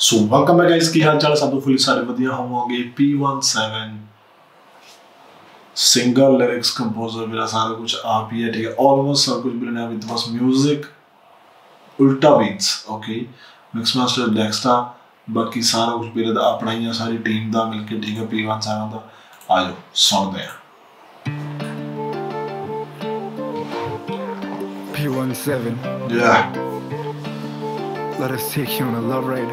So welcome back guys, की हाल चाल सब तो फुल सारे वधिया होवोगे। P-ONE-7 सिंगल लिरिक्स कंपोजर मेरा सारा कुछ आप ही है, ठीक है। ऑलमोस्ट सब कुछ मिलना है विद बस म्यूजिक, उल्टा beats, okay. Mix master Dxta, बाकी सारा कुछ मेरा अपना ही है, सारी टीम दा मिलके, ठीक है। P-ONE-7 दा आ जाओ सुनते हैं। P-ONE-7. Yeah. Let us take you on a love ride.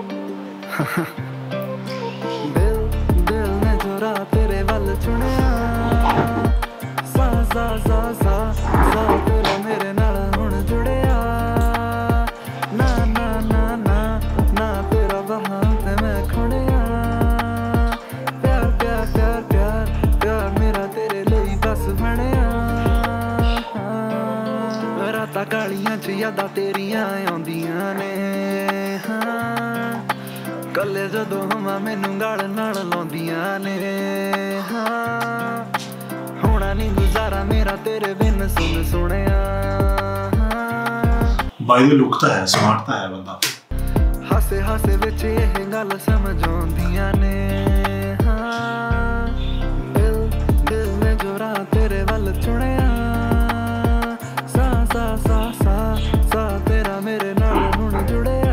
दिल ने जो रात तेरे वल चुनिया, सा सा सा सा सा तेरा मेरे नाल हुण जुड़िया। ना ना ना ना ना तेरा बहां ते मैं खुड़िया। प्यार प्यार प्यार प्यार प्यार मेरा तेरे लिए बस बनिया। रातां कालियां च यादां तेरियां आउंदियां ने, कल्ले जदों हवा मैनू गल नाल लाउंदियां ने। होना नहीं गुजारा मेरा तेरे बिन सुन सुनिया। बाय द लुक तो है, स्मार्ट तो है बंदा। हासे हासे विच यह गल समझ आउंदियां ने। दिल दिल ने जो रात तेरे वल चुनिया, सा सा सा सा सा तेरा मेरे नाल हुण जुड़िया।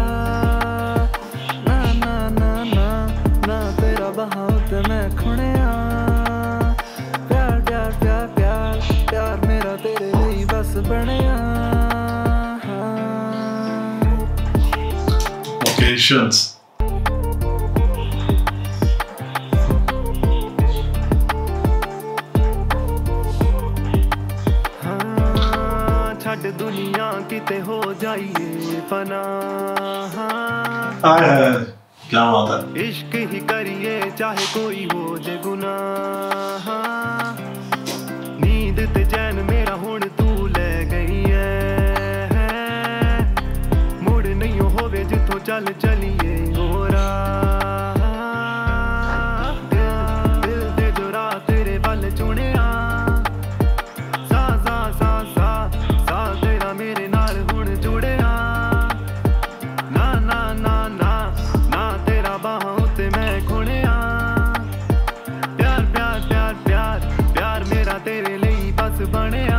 मैं खुणिया। प्यार प्यार प्यार प्यार प्यार मेरा तेरे लिए बस बनिया। Occasions. छड़ दुनिया किते हो जाइए फना। क्या बात है। इश्क ही करिए चाहे कोई हो जे गुनाह। नींद ते चैन मेरा हुण तू ले गई है। मुड़ नहीं होवे जिथों चल चलिए होरा। दिल दे जो रात तेरे वल चुनिया, सा सा सा सा सा तेरा मेरे नाल हुण जुड़िया। ना ना ना ना ना तेरा बाहों ते मैं खुणिया। प्यार प्यार प्यार प्यार प्यार मेरा तेरे लिए बस बनिया।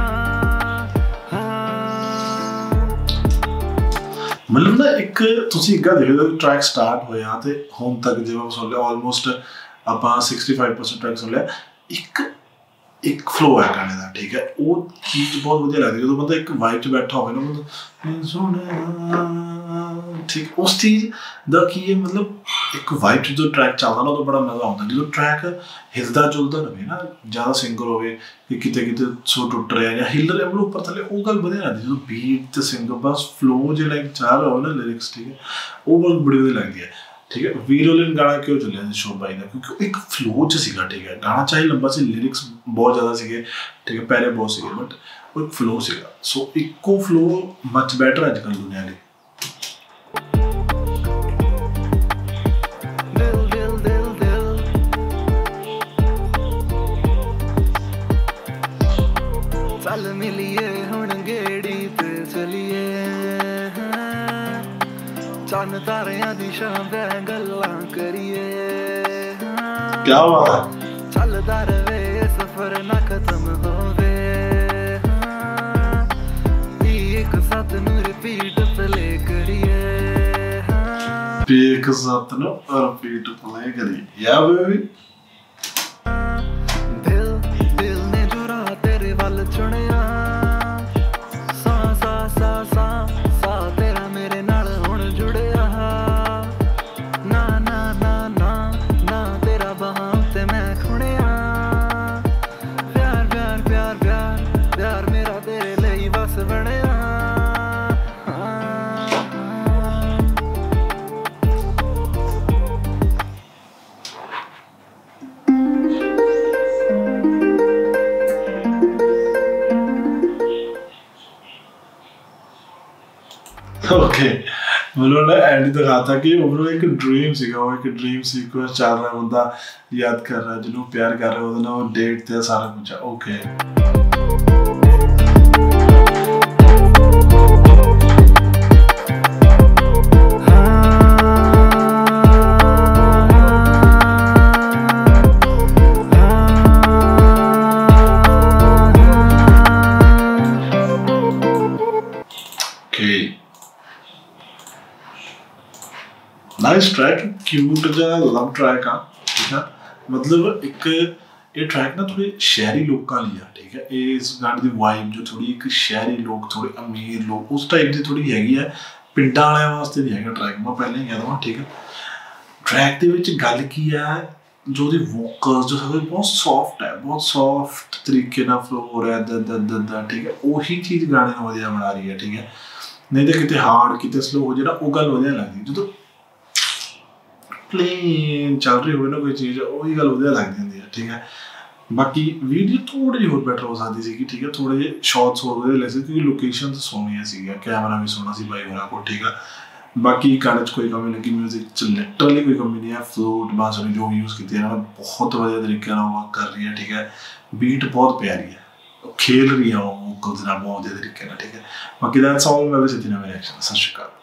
मतलब ना एक तुसी एक गल देखो, ट्रैक स्टार्ट होया ते हुण तक जिवें सुन लिया ऑलमोस्ट ਆਪਾਂ 65% ट्रैक सुन लिया। एक फ्लो है गाने का, ठीक है। वो चीज़ बहुत वधिया लगती है जो बंदा एक वाइब च बैठा होवे ना, मतलब सुने, ठीक। उस चीज़ दा की है, मतलब एक वाइब च जो ट्रैक चलदा ना, तो बड़ा मज़ा आउंदा। जो ट्रैक हिलदा जुलदा रहे ना, ज़्यादा सिंगल होवे कि किते किते सो टुट रहा या हिल रहा मतलब ऊपर थले, वो गल वधिया लगदी। जो बीट ते सिंगल बस फ्लो जो लाइक चल रहा हो ना, लिरिक्स, ठीक है, वो बहुत बड़ी वधिया लगदी है, ठीक है। वीरोलिन गाना क्यों चलिया शो भाई का, क्योंकि एक फ्लो च सीगा, ठीक है। गाना चाहे लंबा सी, लिरिक्स बहुत ज़्यादा सीगे, ठीक है, पहले बहुत सीगे, बट वो एक फ्लो सीगा। सो इको फ्लो मच बेटर अजकल दुनिया ली। चल मिलिए हुण गेड़ी ते चलिए, चन तारियां दी शाम दे गल्लां करिए। क्या बात है। चलदा रवे सफर ना खत्म होवे, एक साथ नू रिपीट प्ले करिए। एक साथ नू रिपीट प्ले करिए, या बेबी। चुनिया, सा सा सा सा सा तेरा मेरे नाल हुण जुड़िया। ना ना ना ना ना तेरा बहां ते मैं खुणिया। प्यार प्यार प्यार प्यार प्यार मेरा तेरे लिए बस बनिया। ओके, मतलब ना एंड दिखाता कि वो एक ड्रीम सीगा, वो एक ड्रीम सीक्वेंस चल रहा है, बंदा याद कर रहा है जिन्हों प्यार कर रहा है, वो ना वो डेट ते सारा कुछ है। ओके हाँ ओके नाइस ट्रैक क्यूट जा लव ट्रैक आ ठीक है मतलब एक ये ट्रैक ना थोड़े शहरी लोगों लिए ठीक है इस गाने की वाइब जो थोड़ी एक शहरी लोग थोड़े अमीर लोग उस टाइप की थोड़ी हैगी है पिंडा वाले वास्ते नहीं है ट्रैक मैं पहले ही कह दूँ ठीक है ट्रैक के विच गल की है जो दी वोकल्स जो सब बहुत सॉफ्ट तरीके ना फ्लो हो रहा है द ठीक है वही चीज़ गाने को वधिया बना रही है ठीक है नहीं तो कितने हार्ड कितने स्लो हो जाए वो गल वधिया लगती जो प्लेन चल रही हो ना कोई चीज़ वही गल वधिया लगती होंगी है ठीक है बाकी वीडियो थोड़ी जी होर बेटर हो सकती सी ठीक है थोड़े जे शॉट्स होर वधिया लग सकते क्योंकि लोकेशन सोहनियां सी कैमरा भी सोहना सी भाई होना को ठीक है बाकी गाने कोई कमी नहीं म्यूजिक लिटरली कोई कमी नहीं है फ्लूट बांसुरी जो भी यूज़ की है बहुत वधिया तरीके वर्क कर रही है ठीक है बीट बहुत प्यारी है खेल रही है वो वोकल्स बहुत वधिया तरीके ठीक है बाकी दैट्स ऑल मैं वैसे मेरे एक्शन सत श्री अकाल